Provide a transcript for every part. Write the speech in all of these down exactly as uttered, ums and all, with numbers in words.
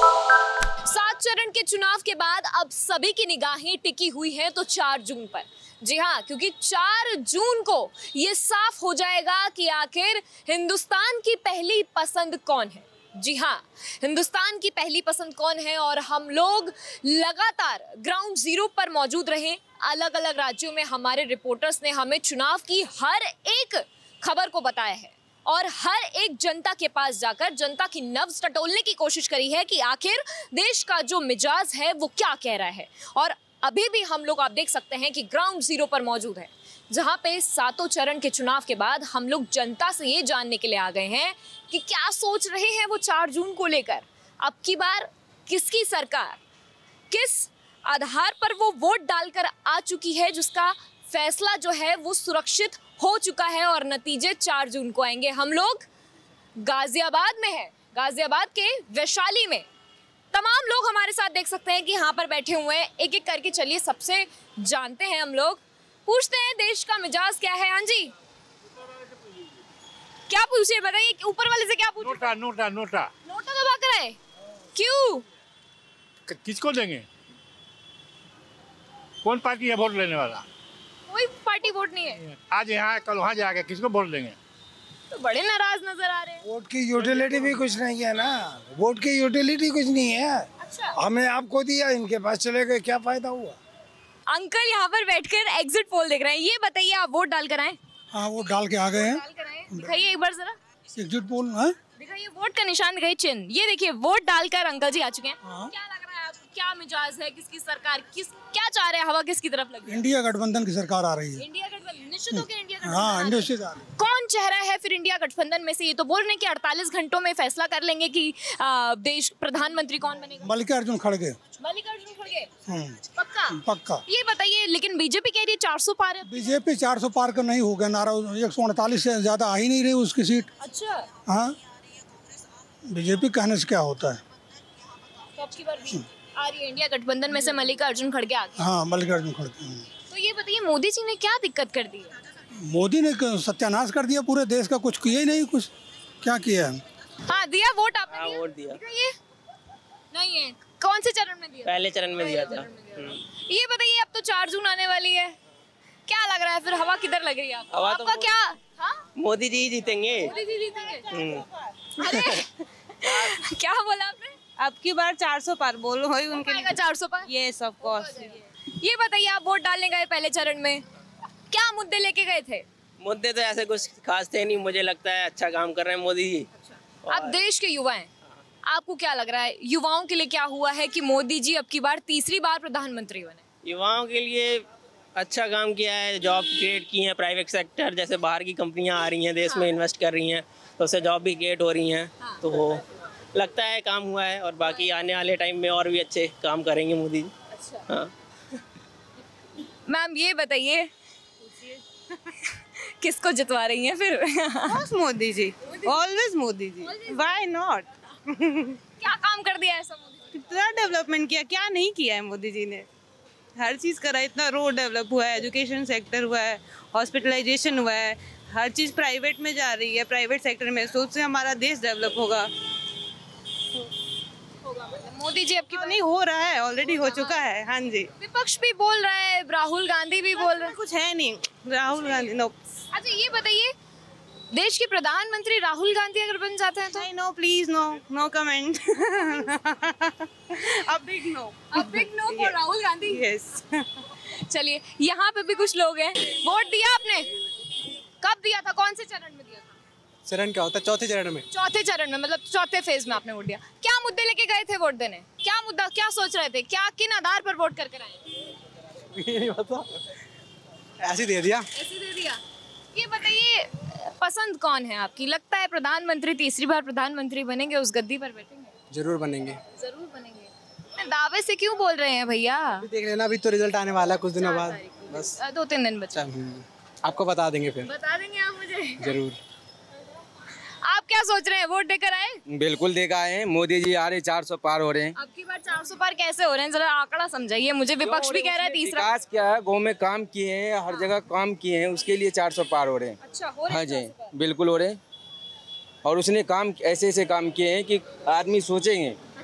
सात चरण के चुनाव के बाद अब सभी की निगाहें टिकी हुई हैं तो चार जून पर। जी हाँ, क्योंकि चार जून को ये साफ हो जाएगा कि आखिर हिंदुस्तान की पहली पसंद कौन है। जी हाँ, हिंदुस्तान की पहली पसंद कौन है और हम लोग लगातार ग्राउंड जीरो पर मौजूद रहे। अलग अलग राज्यों में हमारे रिपोर्टर्स ने हमें चुनाव की हर एक खबर को बताया है और हर एक जनता के पास जाकर जनता की नब्ज टटोलने की कोशिश करी है कि आखिर देश का जो मिजाज है वो क्या कह रहा है। और अभी भी हम लोग आप देख सकते हैं कि ग्राउंड जीरो पर मौजूद है, जहां पे सातों चरण के चुनाव के बाद हम लोग जनता से ये जानने के लिए आ गए हैं कि क्या सोच रहे हैं वो चार जून को लेकर। अब की बार किसकी सरकार, किस आधार पर वो वोट डालकर आ चुकी है, जिसका फैसला जो है वो सुरक्षित हो चुका है और नतीजे चार जून को आएंगे। हम लोग गाजियाबाद में हैं, गाजियाबाद के वैशाली में। तमाम लोग हमारे साथ देख सकते हैं कि यहाँ पर बैठे हुए हैं। एक एक करके चलिए सबसे जानते हैं, हम लोग पूछते हैं देश का मिजाज क्या है। हाँ जी, क्या पूछे बताइए, ऊपर वाले से क्या पूछे? नोटा नोटा नोटा नोटा दबा कर आए, क्यों? किसको देंगे? कौन पार्टी है वोट लेने वाला? कोई पार्टी वोट नहीं है। आज यहाँ कल वहाँ जाके किसको वोट देंगे? तो बड़े नाराज नजर आ रहे हैं। वोट की यूटिलिटी भी कुछ नहीं है ना, वोट की यूटिलिटी कुछ नहीं है। अच्छा, हमने आपको दिया, इनके पास चले गए, क्या फायदा हुआ? अंकल यहाँ पर बैठकर एग्जिट पोल देख रहे हैं। ये बताइए, आप वोट डाल कर आए? हाँ, वोट डाल के आ गए हैं। डाल कर आए, दिखाइए एक बार जरा एग्जिट पोल है, दिखाइए वोट का निशान, दिखाइए चिन्ह। ये देखिए वोट डालकर अंकल जी आ चुके हैं। हाँ। क्या लग रहा है आपको, क्या मिजाज है, किसकी सरकार, किस क्या चाह रहे हैं, हवा किसकी तरफ लग रही है? इंडिया गठबंधन की सरकार आ रही है। इंडिया गठबंधन निश्चित हो गया। इंडिया गठबंधन हाँ, आ इंडिया रही से है। आ रही है। कौन चेहरा है फिर इंडिया गठबंधन में से? ये तो बोल रहे हैं कि अड़तालीस घंटों में फैसला कर लेंगे कि आ, देश प्रधानमंत्री कौन बनेगा। मल्लिकार्जुन खड़गे। मल्लिकार्जुन खड़गे, हम्म, पक्का पक्का। ये बताइए, लेकिन बीजेपी कह रही है चार सौ पार है। बीजेपी चार सौ पार का नहीं हो गया, नारा एक सौ उनतालीस से ज्यादा आ ही नहीं रही उसकी सीट। अच्छा, हाँ, बीजेपी कहने से क्या होता है? तो अब की बार भी आ रही है इंडिया गठबंधन में से मल्लिकार्जुन खड़गे आ गए। हाँ, मल्लिकार्जुन खड़गे। तो ये बताइए, मोदी जी ने क्या दिक्कत कर दी है? मोदी ने सत्यानाश कर दिया पूरे देश का, कुछ किया ही नहीं, कुछ क्या किया है? हाँ, दिया वोट आपने? हाँ, दिया? वोट दिया। दिखाइए। नहीं है, कौन से चरण में दिया? पहले चरण में दिया था। ये बताइए, अब तो चार जून आने वाली है, क्या लग रहा है फिर, हवा किधर लग रही है आपको? हवा तो आपका क्या? हाँ? मोदी जी जीतेंगे। मोदी जी जीतेंगे। हम्म। अरे क्या बोला आपने? अब की बार चार सौ पार बोलो है उनके लिए। चार सौ पर? Yes of course. ये बताइए, आप वोट डालने गए पहले चरण में, क्या मुद्दे लेके गए थे? मुद्दे तो ऐसे कुछ खास थे नहीं, मुझे लगता है अच्छा काम कर रहे हैं मोदी जी। आप देश के युवा हैं, आपको क्या लग रहा है युवाओं के लिए क्या हुआ है कि मोदी जी अब की बार तीसरी बार प्रधानमंत्री बने? युवाओं के लिए अच्छा काम किया है, जॉब क्रिएट की है, प्राइवेट सेक्टर जैसे बाहर की कंपनियां आ रही हैं देश में इन्वेस्ट कर रही हैं, तो उससे जॉब भी क्रिएट हो रही हैं। तो वो लगता है काम हुआ है और बाकी आने वाले टाइम में और भी अच्छे काम करेंगे मोदी जी। अच्छा। हाँ। मैम ये बताइए, किसको जितवा रही हैं फिर? Modi ji, always Modi ji, why not? क्या काम कर दिया ऐसा मोदी जी? कितना डेवलपमेंट किया, क्या नहीं किया है मोदी जी ने? हर चीज़ करा, इतना रोड डेवलप हुआ है, एजुकेशन सेक्टर हुआ है, हॉस्पिटलाइजेशन हुआ है, हर चीज़ प्राइवेट में जा रही है, प्राइवेट सेक्टर में, तो उससे हमारा देश डेवलप होगा। मोदी जी अब की बार नहीं हो रहा है, ऑलरेडी हो चुका है। हाँ जी, विपक्ष भी बोल रहा है, राहुल गांधी भी बोल रहे हैं। कुछ है नहीं, राहुल गांधी नो। अच्छा ये बताइए, देश के प्रधानमंत्री राहुल गांधी अगर बन जाते हैं तो? No please, no no comment. अब बिग नो, अब big no for Rahul Gandhi. Yes. चलिए, यहाँ पे भी कुछ लोग हैं। वोट दिया आपने? कब दिया था, कौन से चरण में दिया था? चरण क्या होता है? चौथे चरण में। चौथे चरण में, मतलब चौथे फेज में आपने वोट दिया। क्या मुद्दे लेके गए थे वोट देने? क्या मुद्दा, क्या सोच रहे थे, क्या किन आधार पर वोट करके आए? ये नहीं पता, ऐसे दे दिया। ऐसे दे दिया। ये बताइए, पसंद कौन है आपकी? लगता है प्रधानमंत्री तीसरी बार प्रधानमंत्री बनेंगे, उस गद्दी पर बैठेंगे? जरूर बनेंगे। जरूर बनेंगे। दावे से क्यों बोल रहे हैं भैया? देख लेना, अभी तो रिजल्ट आने वाला है कुछ दिनों बाद, बस दो तीन दिन बचे। आपको बता देंगे फिर। बता देंगे आप मुझे? जरूर। आप क्या सोच रहे हैं, वोट देकर आए? बिल्कुल देकर आए हैं, मोदी जी आ रहे, चार सौ पार हो रहे हैं। अब की बार चार सौ पार कैसे हो रहे हैं, जरा आंकड़ा समझाइए मुझे। विपक्ष भी कह रहा है तीसरा। विकास क्या है, गाँव में काम किए हैं, हर जगह काम किए हैं, उसके लिए चार सौ पार हो रहे हैं। अच्छा, हो रहे हैं? हाँ जी, बिल्कुल हो रहे हैं। और उसने काम ऐसे ऐसे काम किए हैं कि आदमी सोचेंगे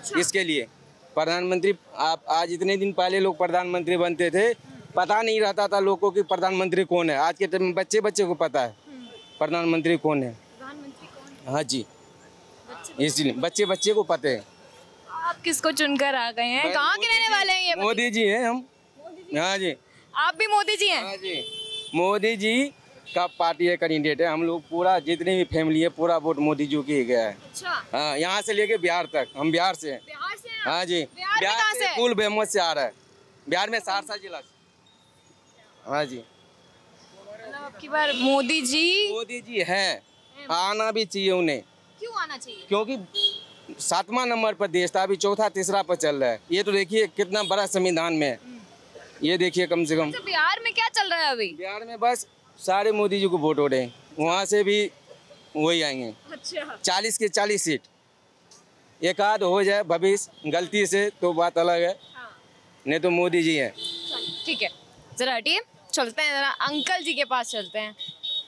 इसके लिए प्रधानमंत्री, आप आज इतने दिन पहले लोग प्रधानमंत्री बनते थे, पता नहीं रहता था लोगों को कि प्रधानमंत्री कौन है। आज के टाइम में बच्चे बच्चे को पता है प्रधानमंत्री कौन है। प्रधानमंत्री कौन? हाँ जी, इसलिए बच्चे बच्चे को पता है। आप किसको चुनकर आ गए हैं? कहाँ के रहने वाले हैं ये? मोदी जी हैं हम। हाँ जी, आप भी मोदी जी हैं? हाँ जी, मोदी जी का पार्टी है, कैंडिडेट है। हम लोग पूरा जितनी भी फैमिली है पूरा वोट मोदी जी की गया है। अच्छा, हाँ, यहाँ से लेके बिहार तक। हम बिहार से हैं। बिहार से हैं? हाँ जी, बिहार में कहाँ से? कुल बेमत से आ रहा है। बिहार में सहरसा जिला से। हाँ जी, मतलब अब की बार मोदी जी मोदी जी है, आना भी चाहिए उन्हें, क्यों आना चाहिए? क्योंकि सातवां नंबर पर देश था, अभी चौथा तीसरा पर चल रहा है। ये तो देखिए कितना बड़ा संविधान में है। ये देखिए कम से कम अच्छा, बिहार में क्या चल रहा है अभी? बिहार में बस सारे मोदी जी को वोट हो रहे हैं। वहाँ से भी वही आएंगे। अच्छा, चालीस के चालीस सीट। एक आध हो जाए भविष्य गलती से तो बात अलग है, नहीं तो मोदी जी हैं। ठीक है, जरा हटिए, चलते हैं जरा अंकल जी के पास चलते हैं।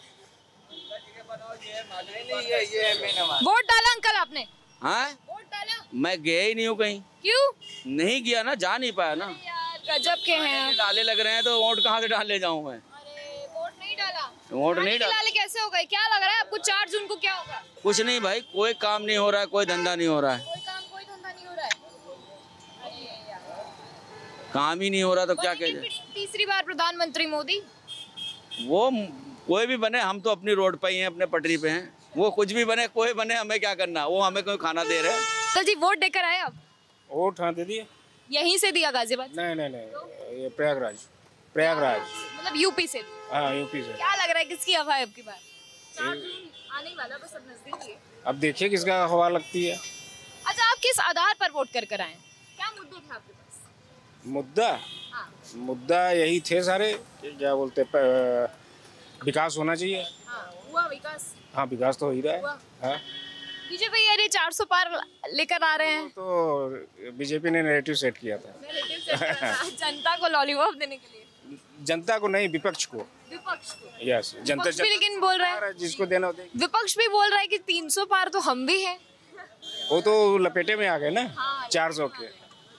वोट डाला अंकल आपने? हाँ, वोट डाला? मैं गया ही नहीं हूँ कहीं। क्यों? नहीं गया ना, जा नहीं पाया ना। यार गजब के हैं। लाले लग रहे हैं तो वोट कहाँ से डालने जाऊँ मैं? अरे वोट नहीं डाला? वोट नहीं डाला। लाले कैसे हो गए? क्या लग रहा है आपको? चार जून को क्या होगा? कुछ नहीं भाई, कोई काम नहीं हो रहा है, कोई धंधा नहीं हो रहा है। कोई काम कोई धंधा नहीं हो रहा है। अरे यार, काम ही नहीं हो रहा तो क्या बनेंगे कहे? फिर तीसरी बार प्रधानमंत्री मोदी? वो कोई भी बने, हम तो अपनी रोड पे ही हैं, अपने पटरी पे हैं। वो कुछ भी बने, कोई बने, हमें क्या करना? वो हमें कोई खाना दे रहे हैं। तो जी वोट देकर आए आप? वोट हाँ दे दिए। यहीं से दिया गाजियाबाद? नहीं नहीं नहीं, ये प्रयागराज, प्रयागराज। मतलब यूपी से? हाँ, यूपी से। क्या लग रहा है किसकी हवा है अब की बार? चार जून आने ही वाला, बस अब नजदीक ही है। अब देखिए किसका हवा लगती है। अच्छा, आप किस आधार पर वोट कर कर आए? क्या मुद्दे थे आपके पास? मुद्दा हाँ, मुद्दा यही थे सारे कि क्या बोलते प- विकास होना चाहिए। हाँ, हुआ विकास? हाँ, विकास तो हो ही रहा है। हुआ। हाँ, बीजेपी यार ये चार सौ पार लेकर आ रहे हैं। तो बीजेपी ने नैरेटिव सेट किया था। जनता को लॉलीपॉप देने के लिए? जनता को नहीं, विपक्ष को। विपक्ष को? यस, जनता विपक्ष भी लेकिन बोल रहा है, जिसको देना हो दे। विपक्ष भी बोल रहा है कि तीन सौ पार तो हम भी हैं। वो तो लपेटे में आ गए ना, हाँ, चार सौ के।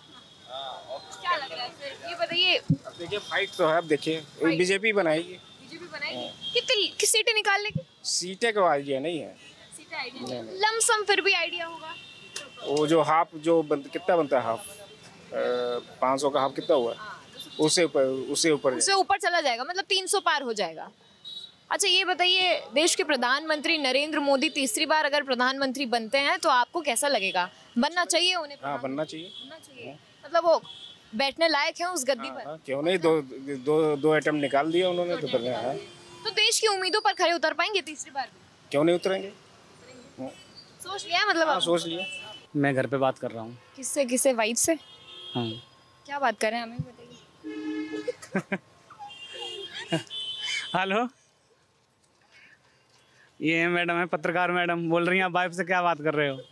क्या लग रहा है फिर? ये बताइए। अब देखिए फाइट तो है, अब देखिए बीजेपी बनाएगी। बीजेपी बनाएगी? कितनी किस सीटें निकाल लेगी? सीटें का आइडिया नहीं है। सीटें आइडिया? लमसम फिर भी आइडिया होगा? वो जो हाफ जो बन, कितना बनता है हाफ, पाँच सौ का हाफ कितना हुआ? उससे ऊपर, उससे ऊपर उससे ऊपर चला जाएगा, मतलब तीन सौ पार हो जाएगा। अच्छा ये बताइए, देश के प्रधानमंत्री नरेंद्र मोदी तीसरी बार अगर प्रधानमंत्री बनते हैं तो आपको कैसा लगेगा? बनना चाहिए उन्हें? हाँ, बनना चाहिए। बनना चाहिए, मतलब वो बैठने लायक है उस गद्दी पर? हाँ, क्यों नहीं, दो दो दो आइटम निकाल दिया उन्होंने तो फिर है। तो देश की उम्मीदों पर खरे उतर पाएंगे तीसरी बार भी? क्यों नहीं उतरेंगे? सोच लिया है मतलब? हाँ, आप सोच लिया। मैं घर पे बात कर रहा हूँ। किससे? किससे? वाइफ से? हाँ। क्या बात कर रहे हैं, हमें बताइए। हेलो, ये मैडम है, पत्रकार मैडम बोल रही हैं। आप वाइफ से क्या बात कर रहे हो?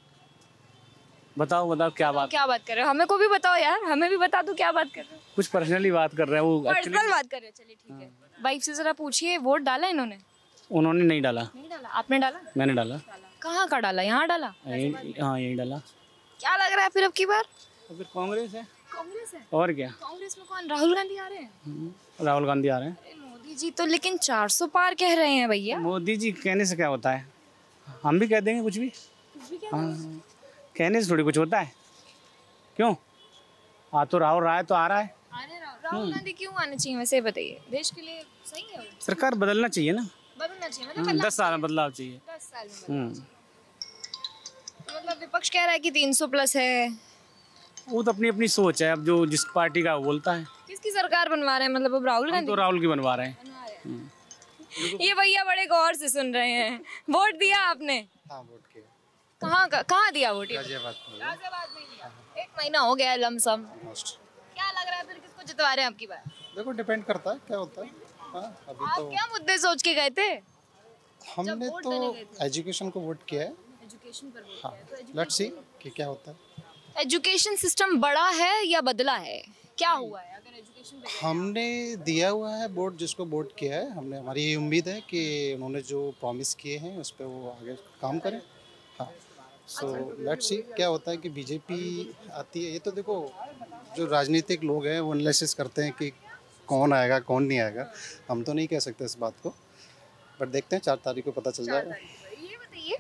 बताओ बताओ क्या बात? क्या बात कर रहे हो? हमें को भी बताओ यार, हमें भी बता दो क्या बात कर रहे हो। कुछ पर्सनली बात कर रहे हैं वो। पर्सनल बात कर रहे हो? चलिए ठीक है। वाइफ से जरा पूछिए, वोट डाला इन्होंने? उन्होंने नहीं डाला। नहीं डाला? आपने डाला? मैंने डाला। कहाँ का डाला? यहाँ डाला? यही- हाँ यही डाला। क्या लग रहा है फिर अब की बार? तो फिर कांग्रेस है। कांग्रेस है? और क्या? कांग्रेस में कौन? राहुल गांधी आ रहे हैं? हम्म, राहुल गांधी आ रहे हैं। अरे मोदी जी तो लेकिन चार सौ पार कह रहे हैं भैया। मोदी जी कहने से क्या होता है? हम भी कह देंगे कुछ भी। हाँ, कहने से थोड़ी कुछ होता है। क्यों? आ तो राहुल रहा है तो आ रहा है। अरे राहुल गांधी क्यों आने चाहिए वैसे बताइए? देश के लिए सही है वो? सरकार बदलना चाहिए ना। बदलना चाहिए, मतलब हम्म, बदलाव दस साल में बदलाव चाहिए। दस साल में बदलाव। हम्म, तो मतलब विपक्ष कह रहा है कि तीन सौ प्लस है। वो तो अपनी अपनी सोच है। अब जो जिस पार्टी का वो बोलता है। किसकी सरकार बनवा रहे हैं? मतलब अब राहुल हम गांधी तो राहुल की बनवा रहे हैं। बनवा रहे हैं। ये भैया बड़े गौर से सुन रहे हैं। वोट दिया आपने? हाँ, वोट किया। कहाँ का, कहाँ दिया वोट? गाजियाबाद में। गाजियाबाद में दिया। एक महीना हो गया है लमसम। क्या लग रहा है फिर किसको जितवा रहे हैं आपकी बार? देखो डिपेंड करता है क्या होता है। हाँ, अभी आप तो क्या मुद्दे सोच के गए थे? हमने वोट तो देने गए थे। एजुकेशन को वोट किया है। एजुकेशन पर वोट हाँ, किया है, तो लेट्स सी कि क्या होता है। एजुकेशन सिस्टम बड़ा है या बदला है? क्या हुआ है अगर एजुकेशन पे? हमने दिया हुआ है वोट, जिसको वोट किया है हमने, हमारी ये उम्मीद है कि उन्होंने जो प्रॉमिस किए हैं उस पर वो आगे काम करें। हाँ, सो लेट्स सी क्या होता है कि बीजेपी आती है। ये तो देखो जो राजनीतिक लोग हैं वो एनालिसिस करते हैं कि कौन आएगा कौन नहीं आएगा। हम तो नहीं कह सकते इस बात को, बट देखते हैं चार तारीख को पता चल जाएगा। ये बताइए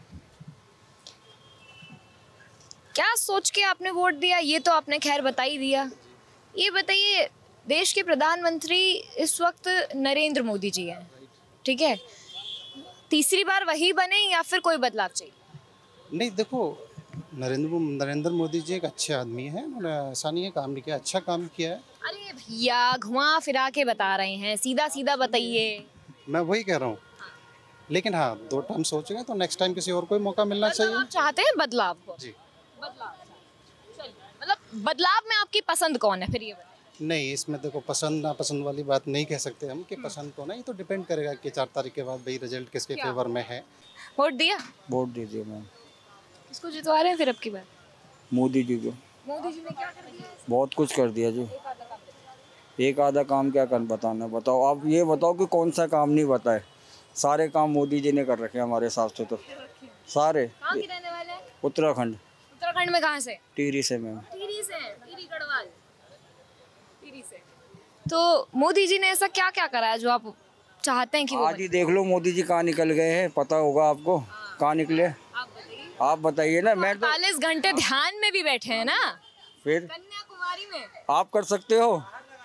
क्या सोच के आपने वोट दिया, ये तो आपने खैर बता ही दिया। ये बताइए देश के प्रधानमंत्री इस वक्त नरेंद्र मोदी जी हैं, ठीक है, तीसरी बार वही बने या फिर कोई बदलाव चाहिए? नहीं देखो, नरेंद्र नरेंद्र मोदी जी एक अच्छे आदमी हैं, उन्होंने ऐसा नहीं है काम नहीं किया, अच्छा काम किया है। अरे भैया घुमा फिरा के बता रहे हैं, सीधा सीधा बताइए। मैं वही कह रहा हूँ, लेकिन हाँ दो टाइम सोचेंगे तो नेक्स्ट टाइम किसी और को मौका मिलना चाहिए। आप चाहते हैं बदलाव को? जी बदलाव, चलिए मतलब बदलाव में आपकी पसंद कौन है फिर ये बताइए? नहीं, इसमें देखो पसंद ना पसंद वाली बात नहीं कह सकते हम कि पसंद को ना, ये तो डिपेंड करेगा कि चार तारीख के बाद भाई रिजल्ट किसके फेवर में है। वोट दिया? वोट दीजिए मैम। किसको जितवा रहे हैं फिर अब की बार? मोदी जी को। मोदी जी ने क्या कर दिया? बहुत कुछ कर दिया जी। एक आधा काम क्या कर बताना, बताओ आप ये बताओ कि कौन सा काम नहीं बताए। सारे काम मोदी जी ने कर रखे हैं हमारे हिसाब से तो सारे। कहाँ के रहने वाले हैं? उत्तराखंड। उत्तराखंड में कहाँ से? टिहरी से मैम। टिहरी से? टिहरी गढ़वाल टिहरी से। तो मोदी जी ने ऐसा क्या क्या करा है जो आप चाहते हैं कि वो आज ही देख लो मोदी जी कहाँ निकल गए हैं, पता होगा आपको कहाँ निकले। आप बताइए ना। मैं तो चालीस घंटे ध्यान में भी बैठे हैं ना, फिर कन्याकुमारी में। आप कर सकते हो?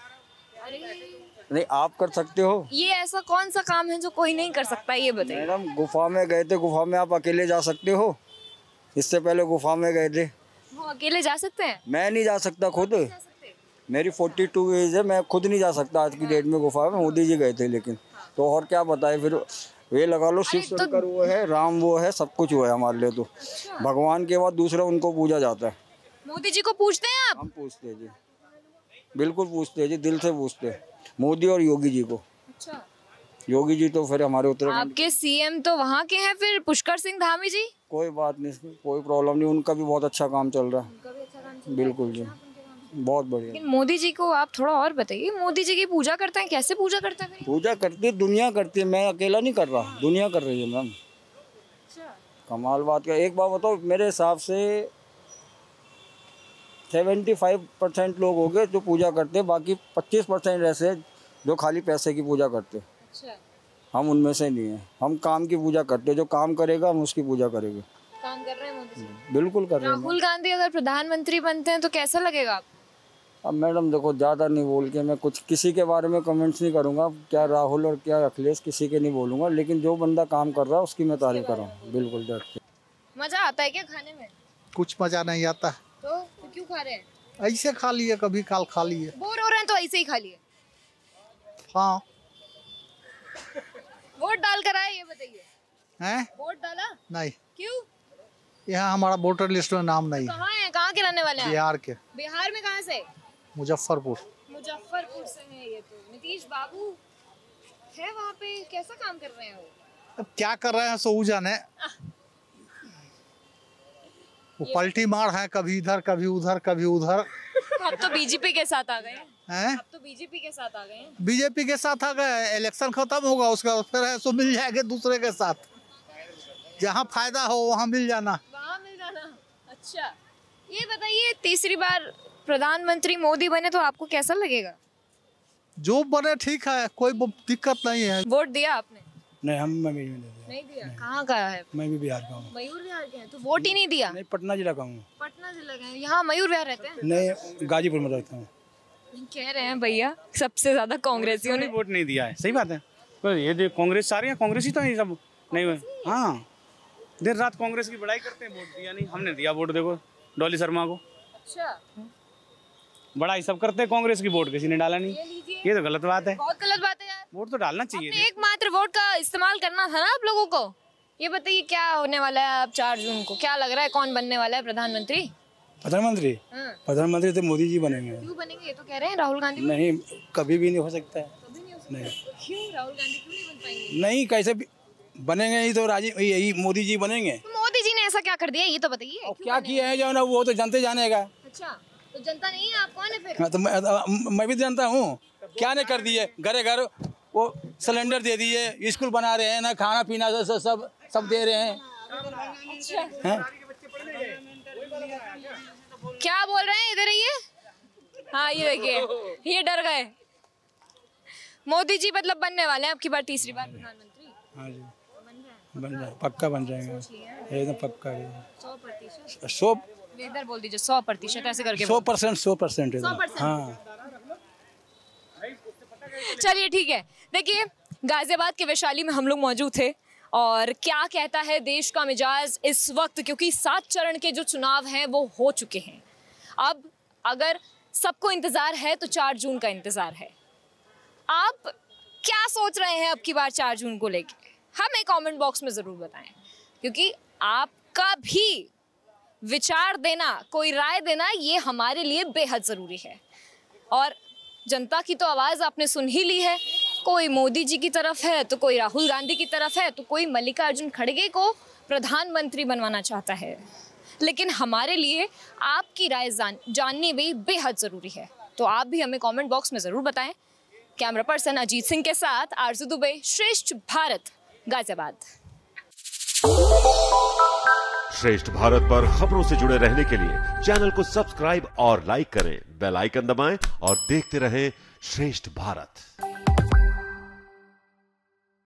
नहीं आप कर सकते हो। ये ऐसा कौन सा काम है जो कोई नहीं कर सकता, ये बताइए। मैडम गुफा में गए थे, गुफा में आप अकेले जा सकते हो? इससे पहले गुफा में गए थे। वो अकेले जा सकते हैं? मैं नहीं जा सकता खुद, मेरी फोर्टी टू एज है, मैं खुद नहीं जा सकता आज की डेट में गुफा में। मोदी जी गए थे लेकिन, तो और क्या बताए फिर। वे लगा लो शिव शंकर वो है, राम वो है, सब कुछ वो है हमारे लिए। तो भगवान के बाद दूसरा उनको पूजा जाता है। मोदी जी को पूछते हैं आप? हम पूछते हैं जी, बिल्कुल पूछते हैं जी, दिल से पूछते हैं मोदी और योगी जी को। अच्छा। योगी जी तो फिर हमारे उत्तराखंड आपके सीएम तो वहाँ के हैं, फिर पुष्कर सिंह धामी जी? कोई बात नहीं, कोई प्रॉब्लम नहीं, उनका भी बहुत अच्छा काम चल रहा है। बिल्कुल जी, बहुत बढ़िया। लेकिन मोदी जी को आप थोड़ा और बताइए, मोदी जी की पूजा करते हैं, कैसे पूजा करते हैं? पूजा करती है दुनिया, करती है, मैं अकेला नहीं कर रहा, दुनिया कर रही है मैम। कमाल बात का। एक बात बताओ, मेरे हिसाब से पचहत्तर परसेंट लोग हो गए जो पूजा करते हैं, बाकी पच्चीस परसेंट ऐसे जो खाली पैसे की पूजा करते हैं। अच्छा। हम उनमें से नहीं है, हम काम की पूजा करते हैं। जो काम करेगा हम उसकी पूजा करेंगे। काम कर रहे हैं मोदी जी? बिल्कुल कर रहे हैं। राहुल गांधी अगर प्रधानमंत्री बनते हैं तो कैसा लगेगा आप? अब मैडम देखो, ज़्यादा नहीं बोल के मैं कुछ किसी के बारे में कमेंट्स नहीं करूँगा, क्या राहुल और क्या अखिलेश किसी के नहीं बोलूँगा, लेकिन जो बंदा काम कर रहा है उसकी मैं तारीफ कर रहा हूँ। बिल्कुल डट के। मज़ा आता है क्या खाने में? कुछ मजा नहीं आता। तो, तो क्यों खा रहे हैं? ऐसे खा लिए, कभी काल खा लिए। बोर हो रहे हैं तो ऐसे ही खा लिए? हाँ। वोट डाल कर आए, ये बताइए। हैं? वोट डाला? नहीं। क्यों? यहाँ हमारा वोटर लिस्ट में नाम नहीं। कहाँ है? कहाँ के रहने वाले हैं? बिहार के। बिहार में कहाँ से? मुजफ्फरपुर। मुजफ्फरपुर से है ये तो। नीतीश बाबू है वहाँ पे, कैसा काम कर रहे हैं वो? अब क्या कर रहे हैं सो जाने। वो पलटी मार है, कभी इधर कभी उधर कभी उधर। अब तो बीजेपी के साथ आ गए हैं? अब तो बीजेपी के साथ आ गए हैं। बीजेपी के साथ आ गए, इलेक्शन खत्म होगा उसका फिर है सो मिल जाएंगे दूसरे के साथ। जहाँ फायदा हो वहाँ मिल जाना। वहाँ मिल जाना। अच्छा, ये बताइए तीसरी बार प्रधानमंत्री मोदी बने तो आपको कैसा लगेगा? जो बने ठीक है, कोई दिक्कत नहीं है। वोट दिया आपने? नहीं, हम मैं भी नहीं दिया। नहीं दिया? कहाँ का है? मैं भी बिहार का हूँ। मयूर विहार के हैं तो वोट ही नहीं दिया? नहीं, पटना जिला का हूँ। पटना जिला के हैं, यहाँ मयूर विहार रहते हैं? नहीं, गाजीपुर में रहता हूँ। कह रहे हैं भैया सबसे ज्यादा कांग्रेसियों ने वोट नहीं दिया है। सही बात है। तो ये देख कांग्रेस सारे हैं, कांग्रेस ही तो है सब। नहीं हुए। हाँ, देर रात कांग्रेस की बड़ाई करते हैं, वोट दिया नहीं। हमने दिया वोट, देखो डॉली शर्मा को। अच्छा। बड़ाई सब करते हैं, कांग्रेस की वोट किसी ने डाला नहीं। ये तो गलत बात है। बहुत गलत बात है यार। वोट तो डालना चाहिए। एकमात्र वोट का इस्तेमाल करना था ना आप लोगों को। ये बताइए क्या होने वाला है अब चार जून को, क्या लग रहा है कौन बनने वाला है प्रधानमंत्री? प्रधानमंत्री प्रधानमंत्री तो मोदी जी बनेंगे। क्यों बनेंगे? ये तो कह रहे हैं राहुल गांधी। नहीं, कभी भी नहीं हो सकता है। कभी नहीं हो सकता। नहीं। क्यों राहुल गांधी क्यों नहीं बन पाएंगे? नहीं, कैसे भी बनेंगे ही तो राजीव यही मोदी जी बनेंगे। तो मोदी जी ने ऐसा क्या कर दिया ये तो बताइए। क्या किया है जो ना, वो तो जनता जानेगा। अच्छा, तो जनता नहीं है, आप कौन है फिर? हाँ, तो मैं, मैं भी जानता हूँ। क्या नहीं कर दिए, घरे घर वो सिलेंडर दे दिए, स्कूल बना रहे हैं ना, खाना पीना सब सब सब दे रहे हैं। अच्छा। हैं? क्या बोल रहे हैं, इधर ये? हाँ ये देखिए, ये डर गए। मोदी जी मतलब बनने वाले हैं अब की बार तीसरी बार प्रधानमंत्री। हाँ जी, बन जाए, पक्का बन जाएंगे, एकदम पक्का है। सौ प्रतिशत सौ इधर बोल दीजिए, सौ प्रतिशत ऐसे करके। सौ परसेंट सौ परसेंट हाँ चलिए ठीक है। देखिए गाजियाबाद के वैशाली में हम लोग मौजूद थे और क्या कहता है देश का मिजाज इस वक्त, क्योंकि सात चरण के जो चुनाव हैं वो हो चुके हैं। अब अगर सबको इंतजार है तो चार जून का इंतजार है। आप क्या सोच रहे हैं अब की बार चार जून को लेके, हमें कमेंट बॉक्स में ज़रूर बताएं, क्योंकि आपका भी विचार देना, कोई राय देना, ये हमारे लिए बेहद ज़रूरी है। और जनता की तो आवाज़ आपने सुन ही ली है, कोई मोदी जी की तरफ है तो कोई राहुल गांधी की तरफ है तो कोई मल्लिकार्जुन खड़गे को प्रधानमंत्री बनवाना चाहता है। लेकिन हमारे लिए आपकी राय जान जाननी भी बेहद ज़रूरी है, तो आप भी हमें कमेंट बॉक्स में ज़रूर बताएं। कैमरा पर्सन अजीत सिंह के साथ आरजू दुबे, श्रेष्ठ भारत, गाजियाबाद। श्रेष्ठ भारत पर खबरों से जुड़े रहने के लिए चैनल को सब्सक्राइब और लाइक करें, बेल आइकन दबाएं और देखते रहें श्रेष्ठ भारत।